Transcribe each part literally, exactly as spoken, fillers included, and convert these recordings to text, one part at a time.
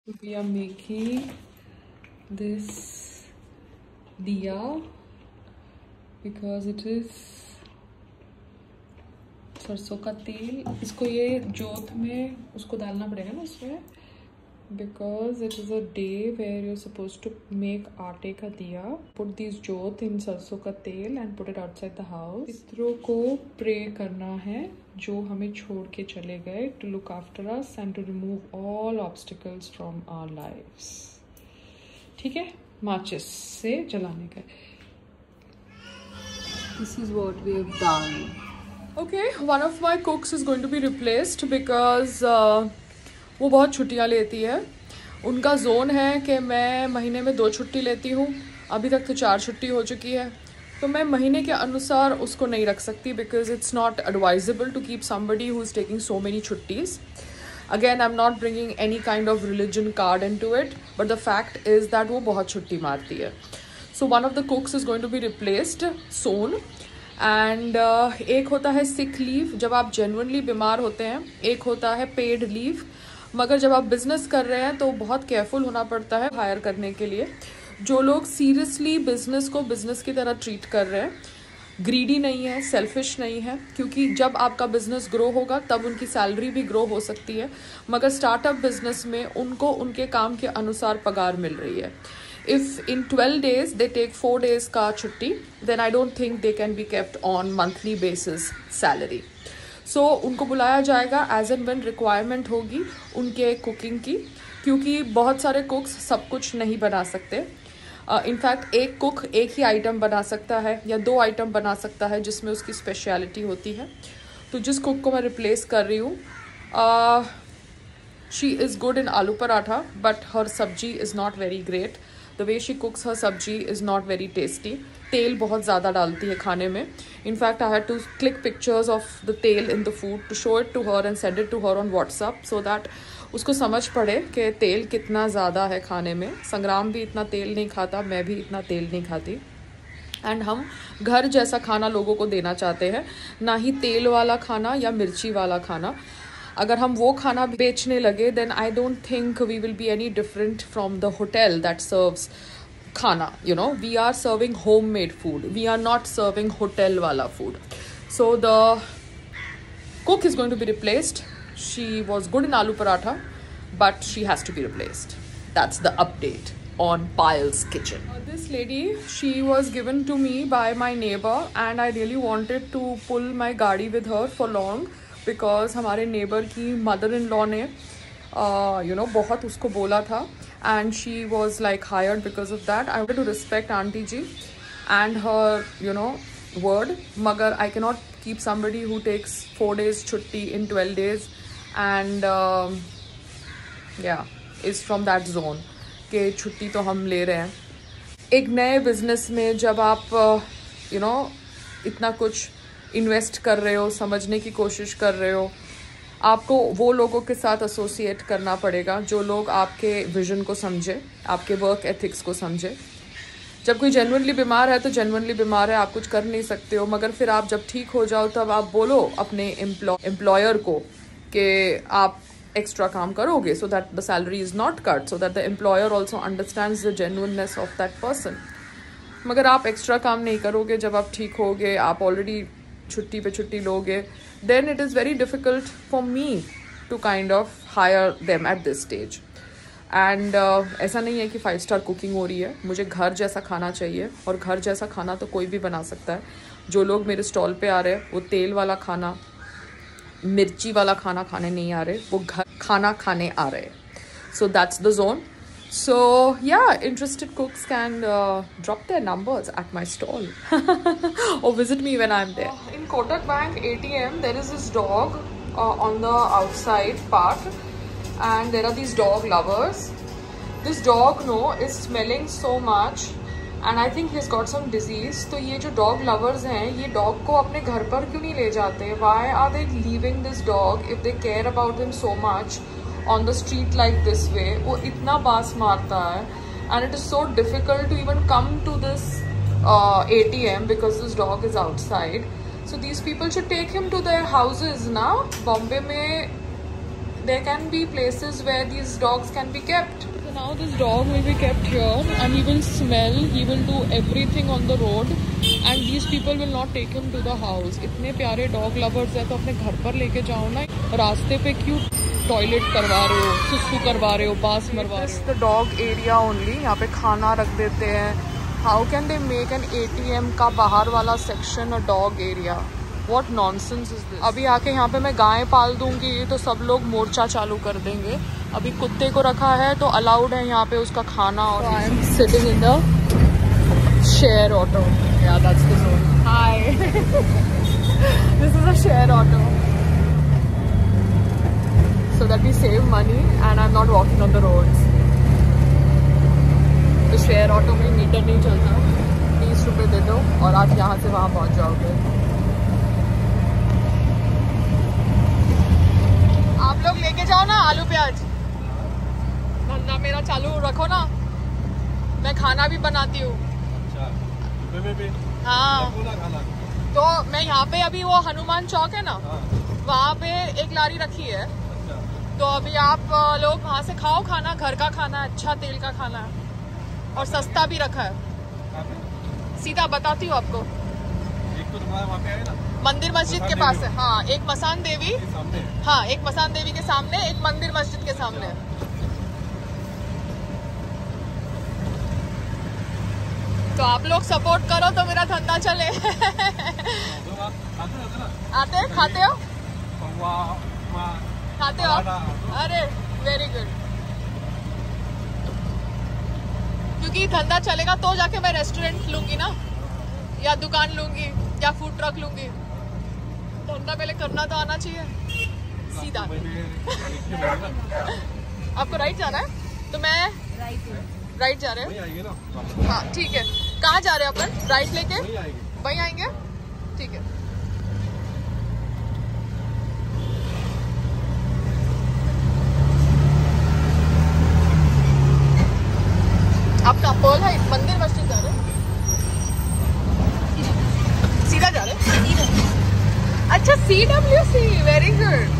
We are making this diya because it is सरसों का तेल. इसको ये जोत में उसको डालना पड़ेगा ना इसमें, because it is a day where you're supposed to make आटे का दिया. Put these जोत in सरसों का तेल and put it outside the house. पितरों को प्रे करना है जो हमें छोड़ के चले गए, to look after us and to remove all obstacles from our lives. ठीक है, माचिस से जलाने का. This is what we have done. Okay, one of my cooks is going to be replaced because uh, वो बहुत छुट्टियाँ लेती है. उनका जोन है कि मैं महीने में दो छुट्टी लेती हूँ. अभी तक तो चार छुट्टी हो चुकी है, तो मैं महीने के अनुसार उसको नहीं रख सकती because it's not advisable to keep somebody who is taking so many छुट्टीज. Again, I'm not bringing any kind of religion card into it, but the fact is that वो बहुत छुट्टी मारती है. So one of the cooks is going to be replaced soon. And uh, एक होता है sick leave जब आप जेन्युइनली बीमार होते हैं, एक होता है पेड लीव. मगर जब आप बिजनेस कर रहे हैं तो बहुत केयरफुल होना पड़ता है हायर करने के लिए. जो लोग सीरियसली बिजनेस को बिजनेस की तरह ट्रीट कर रहे हैं, ग्रीडी नहीं है, सेल्फिश नहीं है, क्योंकि जब आपका बिजनेस ग्रो होगा तब उनकी सैलरी भी ग्रो हो सकती है. मगर स्टार्टअप बिजनेस में उनको उनके काम के अनुसार पगार मिल रही है. If in twelve days they take four days का छुट्टी, then I don't think they can be kept on monthly basis salary. So उनको बुलाया जाएगा as and when requirement होगी उनके कुकिंग की, क्योंकि बहुत सारे कुक्स सब कुछ नहीं बना सकते. इनफैक्ट uh, एक कुक एक ही आइटम बना सकता है या दो आइटम बना सकता है जिसमें उसकी स्पेशलिटी होती है. तो जिस कुक को मैं रिप्लेस कर रही हूँ, she is good in aloo paratha, but हर सब्जी is not very great. The way she cooks her sabji is not very tasty. तेल बहुत ज़्यादा डालती है खाने में. In fact, I had to click pictures of the तेल in the food to show it to her and send it to her on WhatsApp so that उसको समझ पड़े कि तेल कितना ज़्यादा है खाने में. संग्राम भी इतना तेल नहीं खाता, मैं भी इतना तेल नहीं खाती. एंड हम घर जैसा खाना लोगों को देना चाहते हैं, ना ही तेल वाला खाना या मिर्ची वाला खाना. अगर हम वो खाना बेचने लगे then I don't think we will be any different from the hotel that serves खाना. You know, we are serving home made food, we are not serving hotel वाला food. So the cook is going to be replaced. She was good in aloo paratha, but she has to be replaced. That's the update on Payal's kitchen. Uh, this lady, she was given to me by my neighbor and I really wanted to pull my gaadi with her for long because हमारे neighbor की mother in law ने uh, you know बहुत उसको बोला था and she was like hired because of that. I wanted to respect auntie ji and her you know word, मगर I cannot keep somebody who takes four days छुट्टी in twelve days and uh, yeah is from that zone कि छुट्टी तो हम ले रहे हैं. एक नए बिजनेस में जब आप यू नो इतना कुछ इन्वेस्ट कर रहे हो, समझने की कोशिश कर रहे हो, आपको वो लोगों के साथ एसोसिएट करना पड़ेगा जो लोग आपके विजन को समझे, आपके वर्क एथिक्स को समझे. जब कोई जेन्युइनली बीमार है तो जेन्युइनली बीमार है, आप कुछ कर नहीं सकते हो. मगर फिर आप जब ठीक हो जाओ तब आप बोलो अपने एम्प्लॉयर को कि आप एक्स्ट्रा काम करोगे so that the salary is not cut, so that the employer also understands the genuineness of that person. मगर आप एक्स्ट्रा काम नहीं करोगे, जब आप ठीक होगे, आप ऑलरेडी छुट्टी पे छुट्टी लोगे, then it is very difficult for me to kind of hire them at this stage. And uh, ऐसा नहीं है कि फाइव स्टार कुकिंग हो रही है, मुझे घर जैसा खाना चाहिए और घर जैसा खाना तो कोई भी बना सकता है. जो लोग मेरे स्टॉल पे आ रहे हैं वो तेल वाला खाना, मिर्ची वाला खाना खाने नहीं आ रहे, वो घर खाना खाने आ रहे. So that's the zone. So yeah interested cooks can drop their numbers at my stall और visit me when I am there. In Kotak bank A T M there is this dog on the outside park and there are these dog lovers. This dog no is smelling so much and I think he has got some disease. तो ये जो dog lovers हैं, ये dog को अपने घर पर क्यों नहीं ले जाते? Why are they leaving this dog if they care about him so much on the street like this way? वो इतना बास मारता है and it is so difficult to even come to this A T M because this dog is outside. So these people should take him to their houses ना. बॉम्बे में there can be places where these dogs can be kept. So now this dog will be kept here and he will smell, he will do everything on the road and these people will not take him to the house. इतने प्यारे dog lovers है तो अपने घर पर लेके जाओ ना, रास्ते पे क्यों टॉयलेट करवा रहे हो, सुसु करवा रहे हो, बास मरवा रहे हो. The dog area only, यहाँ पे खाना रख देते हैं. How can they make an A T M का बाहर वाला section a dog area? What nonsense is this? अभी आके यहाँ पे मैं गाय पाल दूंगी तो सब लोग मोर्चा चालू कर देंगे. अभी कुत्ते को रखा है तो अलाउड है यहाँ पे उसका खाना. और I am sitting in the share auto. Yeah, that's the zone. Hi. This is a share auto. So that we save money and I'm not walking on the roads. तो शेयर ऑटो में meter नहीं चलता. बीस रुपए दे दो और आप यहाँ से वहाँ पहुँच जाओगे. आप लोग लेके जाओ ना आलू प्याज. धंधा मेरा चालू रखो ना, मैं खाना भी बनाती हूँ. हाँ तो मैं यहाँ पे अभी वो हनुमान चौक है ना, वहाँ पे एक लारी रखी है. तो अभी आप लोग वहाँ से खाओ खाना. घर का खाना, अच्छा तेल का खाना है और सस्ता भी रखा है. सीधा बताती हूँ आपको. एक तो तुम्हारा वहाँ पे है ना, मंदिर मस्जिद के पास है. हाँ, एक मसान देवी. हाँ, एक मसान देवी के सामने, एक मंदिर मस्जिद के सामने. तो आप लोग सपोर्ट करो तो मेरा धंधा चले. आते खाते हो खाते हो अरे वेरी गुड. क्योंकि धंधा चलेगा तो जाके मैं रेस्टोरेंट लूंगी ना, या दुकान लूंगी या फूड ट्रक लूंगी. धंधा पहले करना तो आना चाहिए. सीधा आपको राइट जाना है तो मैं राइट जा रहे हैं. हाँ ठीक है. कहाँ जा रहे हैं अपन? राइट लेके वहीं आएंगे. ठीक है. आप कहाँ? पर्ल हाइट मंदिर मस्जिद जा रहे हैं? सीधा जा रहे हैं? अच्छा, C W C. Very good.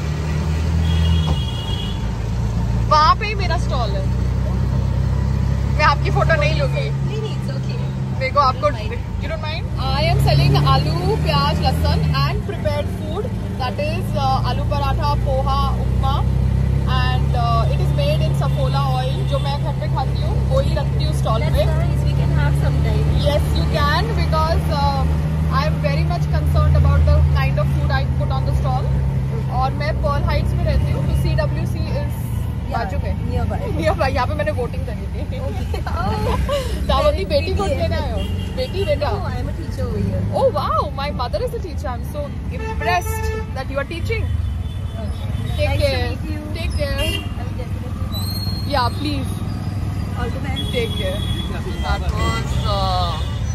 वहाँ पे ही मेरा स्टॉल है. मैं आपकी फोटो नहीं लूंगी. देखो आपको. You don't mind? I am selling आलू, प्याज, लहसुन and prepared food. That is uh, आलू पराठा, पोहा, उपमा and uh, it is made in Saffola oil. जो मैं घर पे खाती हूँ वो ही रखती हूँ स्टॉल पे. We can have some time. Yes, you can because uh, I am very much concerned about the kind of food I put on the stall. और मैं पर्ल हाइट्स में रहती हूँ तो सी डब्ल्यू सी इज बाजू में. Near यहाँ पे मैंने वोटिंग करी थी. दावती बेटी वोट देने आए हो? बेटी बेटा? I am a teacher over here. Oh wow, my mother is a teacher. I'm so impressed that you are teaching. Take Nice care. to meet you. Take care. I will definitely come. Yeah, please. All the best. Take care. That was uh,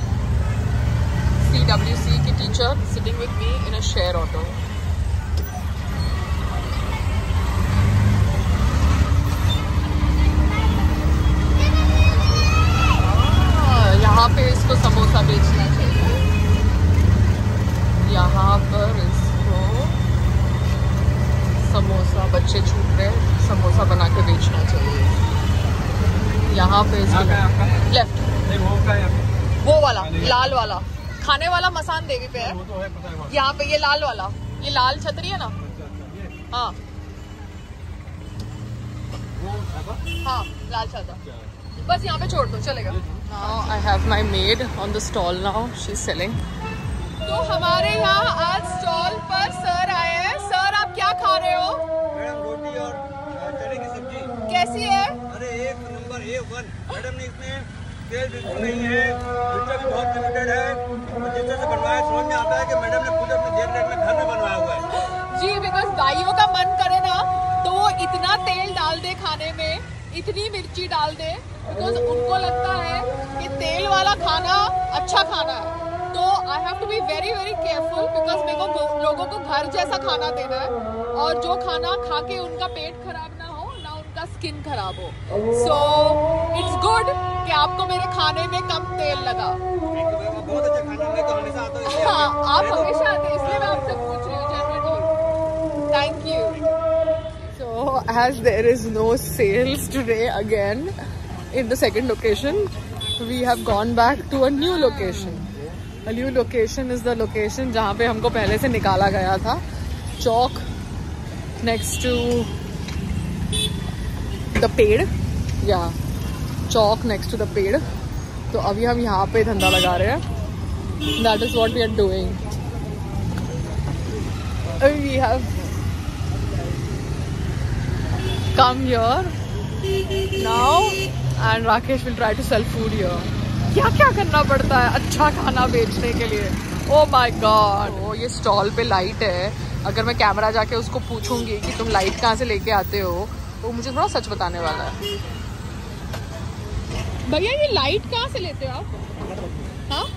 C W C की teacher sitting with me in a share auto. यहाँ पे इसको समोसा बेचना चाहिए. यहाँ पर इसको समोसा, बच्चे छूट रहे, समोसा बना के बेचना चाहिए. यहाँ पे इसको लेफ्ट वो वाला लाल वाला खाने वाला मसान देवी पे है. यहाँ पे ये लाल वाला, ये लाल छतरी है ना. हाँ हाँ लाल छाता. बस यहाँ पे छोड़ दो चलेगा. Now I have my maid on the stall now. She's selling. तो हमारे यहाँ आज स्टॉल पर सर आए हैं. सर आप क्या खा रहे हो? मैडम रोटी और चने की सब्जी. कैसी है? अरे एक नंबर ए वन. मैडम ने इसमें तेल बिल्कुल नहीं है, मिर्चा भी बहुत लिमिटेड है और जिस तरह से बनवाया समझ में आता है कि मैडम ने खुद अपने देख रेख में घर में बनवाया हुआ है. जी बिकॉज भाइयों का मन करे ना तो वो इतना तेल डाल दे खाने में, इतनी मिर्ची डाल दे बिकॉज उनको लगता है कि तेल वाला खाना अच्छा खाना है. तो I have to be very very careful because मेरे को लोगों को घर जैसा खाना देना है और जो खाना खा के उनका पेट खराब ना हो ना उनका स्किन खराब हो. सो इट्स गुड कि आपको मेरे खाने में कम तेल लगा. बहुत अच्छा खाना मैं तो हमेशा आता हूँ. हाँ आप हमेशा आते हैं इसलिए मैं आपसे पूछ रही हूँ. Genuinely thank you. So as there is no sales today again in the second location, we have gone back to a new location. A new location is the location जहाँ पे हमको पहले से निकाला गया था. चौक next to the पेड़, या चौक next to the पेड़. तो अभी हम यहाँ पे धंधा लगा रहे हैं. That is what we are doing. We have come here now and Rakesh will try to sell food here. क्या क्या करना पड़ता है अच्छा खाना बेचने के लिए. Oh my God. oh, ये स्टॉल पे लाइट है. अगर मैं कैमरा जाके उसको पूछूंगी कि तुम लाइट कहाँ से लेके आते हो, वो मुझे थोड़ा सच बताने वाला है. भैया ये लाइट कहाँ से लेते हो आप? हाँ,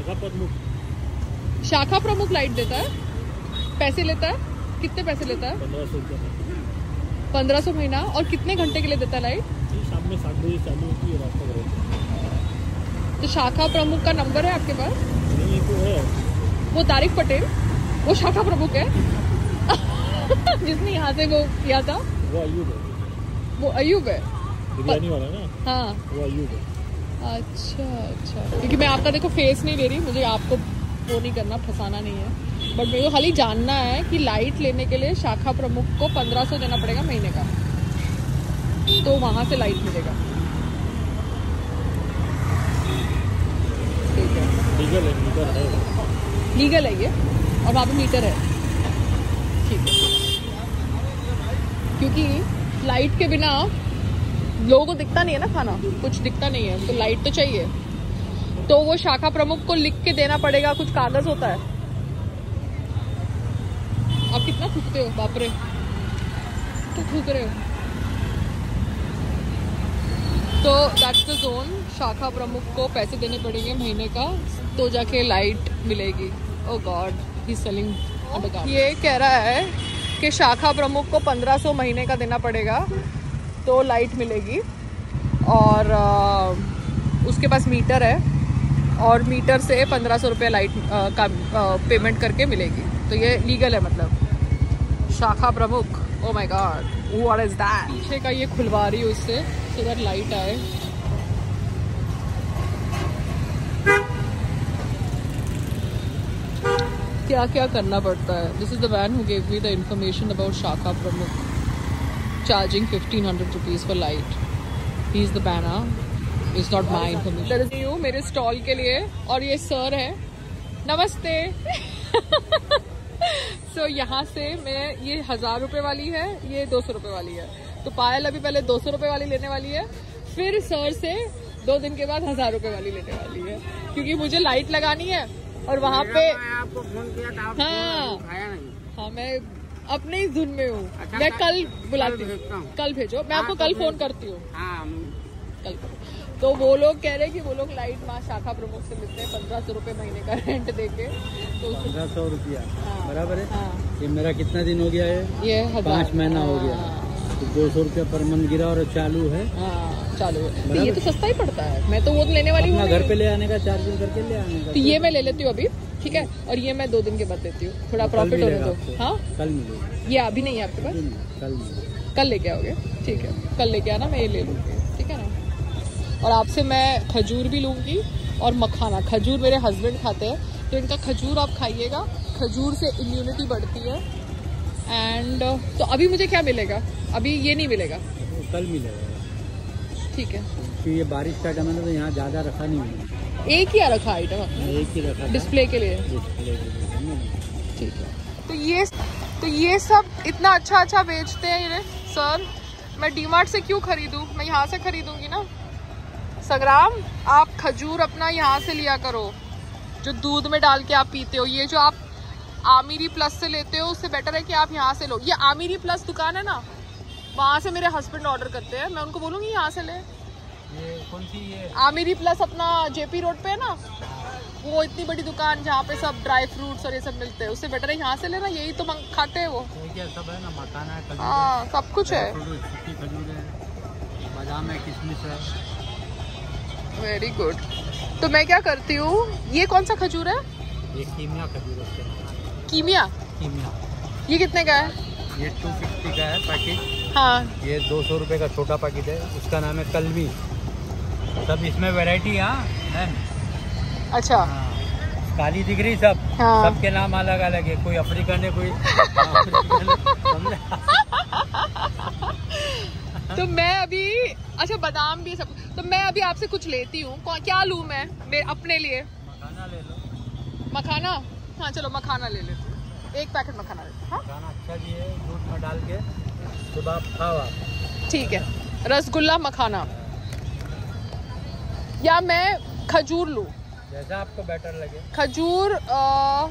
शाखा प्रमुख लाइट देता है. पैसे लेता है? कितने पैसे लेता है? पंद्रह सौ महीना. और कितने घंटे के लिए देता है लाइट? शाम में सात बजे चालू होती है, रात को. तो शाखा प्रमुख का नंबर है आपके पास? नहीं, तो है. वो तारिक पटेल, वो शाखा प्रमुख है. जिसने यहाँ से वो किया था. वो अयूब है. वो अयूब है बिरयानी वाला ना. हाँ, वो अयूब है. अच्छा अच्छा. क्योंकि मैं आपका देखो फेस नहीं ले रही, मुझे आपको वो नहीं करना, फंसाना नहीं है. बट मेरे को खाली जानना है कि लाइट लेने के लिए शाखा प्रमुख को पंद्रह सौ देना पड़ेगा महीने का, तो वहां से लाइट मिलेगा. ठीक है, लीगल है, मीटर है. लीगल है ये, और वहाँ पे मीटर है. ठीक है, क्योंकि लाइट के बिना लोगों को दिखता नहीं है ना, खाना कुछ दिखता नहीं है, तो लाइट तो चाहिए. तो वो शाखा प्रमुख को लिख के देना पड़ेगा, कुछ कागज होता है. आप कितना थूकते हो? बाप रे, तो थूक रहे हो. तो दैट्स द जोन. शाखा प्रमुख को पैसे देने पड़ेंगे महीने का, तो जाके लाइट मिलेगी. Oh God, he is selling under car. ये कह रहा है कि शाखा प्रमुख को पंद्रह सौ महीने का देना पड़ेगा, तो लाइट मिलेगी. और आ, उसके पास मीटर है, और मीटर से पंद्रह सौ रुपये लाइट आ, का आ, पेमेंट करके मिलेगी. तो ये लीगल है मतलब. शाखा प्रमुख, oh my God, what is that. पीछे का ये खुलवा रही हूँ इससे, सो दैट लाइट आए. क्या क्या करना पड़ता है. This is the man who gave me the information about शाखा प्रमुख charging fifteen hundred rupees for light. He is the बैना, is not my information. You मेरे स्टॉल के लिए, और ये सर है. नमस्ते. सो so, यहाँ से मैं, ये हजार रुपए वाली है, ये दो सौ रुपए वाली है. तो पायल अभी पहले दो सौ रुपए वाली लेने वाली है, फिर सर से दो दिन के बाद हजार रुपए वाली लेने वाली है, क्योंकि मुझे लाइट लगानी है. और वहाँ पे आपको फोन किया था, आप हाँ उठाया नहीं. हाँ, मैं अपने ही धुन में हूँ. अच्छा, मैं कल बुलाती कल हूँ. भेजता हूँ. कल भेजो, मैं हाँ, आपको तो कल फिर- फोन करती हूँ. हाँ, कल करो. तो वो लोग कह रहे हैं कि वो लोग लाइट वहाँ शाखा प्रमुख से मिलते हैं पंद्रह सौ रुपये महीने का रेंट देके. तो उस- पंद्रह सौ रुपया हाँ, बराबर है. हाँ, ये मेरा कितना दिन हो गया है? ये हजार. पाँच महीना हो गया. हाँ, तो दो सौ रुपया पर मंथ गिरा और चालू है. हाँ, चालू है. तो बराबर. ये तो सस्ता ही पड़ता है. मैं तो वो लेने वाली हूँ. अपना घर पे ले आने का चार्ज करके ले आने का. तो ये मैं ले लेती हूँ अभी, ठीक है. और ये मैं दो दिन के बाद देती हूँ, थोड़ा कल प्रॉफिट होने मिलेगा दो. आपको. हाँ, कल मिलेगा. ये अभी नहीं है आपके पास. कल मिलेगा. कल लेके आओगे, ठीक है. कल लेके आना, मैं ये ले लूँगी, ठीक है ना. और आपसे मैं खजूर भी लूँगी और मखाना. खजूर मेरे हस्बैंड खाते हैं, तो इनका खजूर आप खाइएगा. खजूर से इम्यूनिटी बढ़ती है. एंड तो अभी मुझे क्या मिलेगा? अभी ये नहीं मिलेगा. कल मिलेगा, ठीक है. क्योंकि ये बारिश का टाइम है, तो यहाँ ज्यादा रखा नहीं हुआ. एक ही रखा आइटम आपने एक ही रखा था. डिस्प्ले के लिए, डिस्प्ले के लिए, समझे? ठीक है. तो ये तो ये सब इतना अच्छा अच्छा बेचते हैं ये सर. मैं डीमार्ट से क्यों खरीदूं? मैं यहाँ से खरीदूंगी ना. संग्राम, आप खजूर अपना यहाँ से लिया करो, जो दूध में डाल के आप पीते हो. ये जो आप आमिरी प्लस से लेते हो, उससे बेटर है कि आप यहाँ से लो. ये आमिरी प्लस दुकान है ना, वहाँ से मेरे हस्बैंड ऑर्डर करते हैं. मैं उनको बोलूँगी यहाँ से ले. ये कौन सी ये आमिरी प्लस अपना जेपी रोड पे है ना, वो इतनी बड़ी दुकान जहाँ पे सब ड्राई फ्रूट्स और ये सब मिलते हैं. उससे बेटर है यहाँ से लेना. यही तो मंग खाते हैं वो. क्या सब है ना, मखाना है, खजूर हाँ, सब कुछ है. है, सूखी खजूर है, बादाम है, किशमिश है. Very good. तो मैं क्या करती हूँ, ये कौन सा खजूर है? ये कीमिया खजूर है. कीमिया. कीमिया ये कितने का है? ये टू फिफ्टी का है पैकेट. हाँ ये दो सौ रुपये का छोटा पैकेट है, उसका नाम है कलमी। सब इसमें वैरायटी है। अच्छा हाँ, काली दिख रही सब। हाँ। सबके नाम अलग अलग है, कोई अफ्रीकन है, कोई अफ्रीकन है। तो मैं अभी, अच्छा बादाम भी सब, तो मैं अभी आपसे कुछ लेती हूँ। क्या लूँ मैं मेरे अपने लिए? मखाना ले लो। मखाना? हाँ चलो मखाना ले लेती हूँ, एक पैकेट मखाना लेती हूँ। हाँ मखाना अच्छा जी है, दूध में डाल के सुबह आप खाओ आप। ठीक है, रसगुल्ला मखाना, या मैं खजूर लूँ? जैसा आपको बेटर लगे। खजूर आ,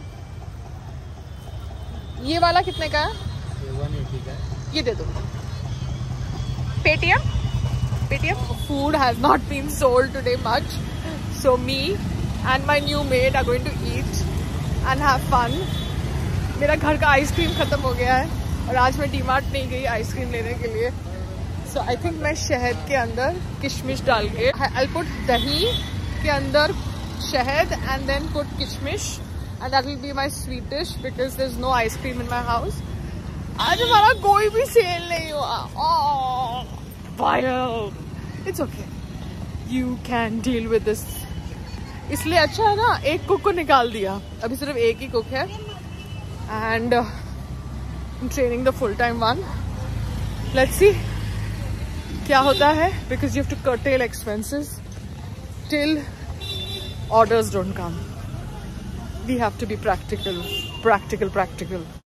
ये वाला कितने का है? ये वन एटी का है। ये दे दो। Paytm? Paytm? Food has not been sold today much, so me and my new maid are going to eat and have fun. मेरा घर का आइसक्रीम खत्म हो गया है और आज मैं डीमार्ट नहीं गई आइसक्रीम लेने के लिए। So I think मैं शहद के अंदर किशमिश डाल के, I'll put दही के अंदर शहद and then put kishmish and that will be my sweet dish because there's no ice cream in my house. आज हमारा कोई भी सेल नहीं हुआ। Oh, vile. It's okay. You can deal with this. इसलिए अच्छा है ना, एक कुक को निकाल दिया, अभी सिर्फ एक ही कुक है and uh, I'm training the full time one. Let's see क्या होता है because you have to curtail expenses till orders don't come. We have to be practical, practical, practical.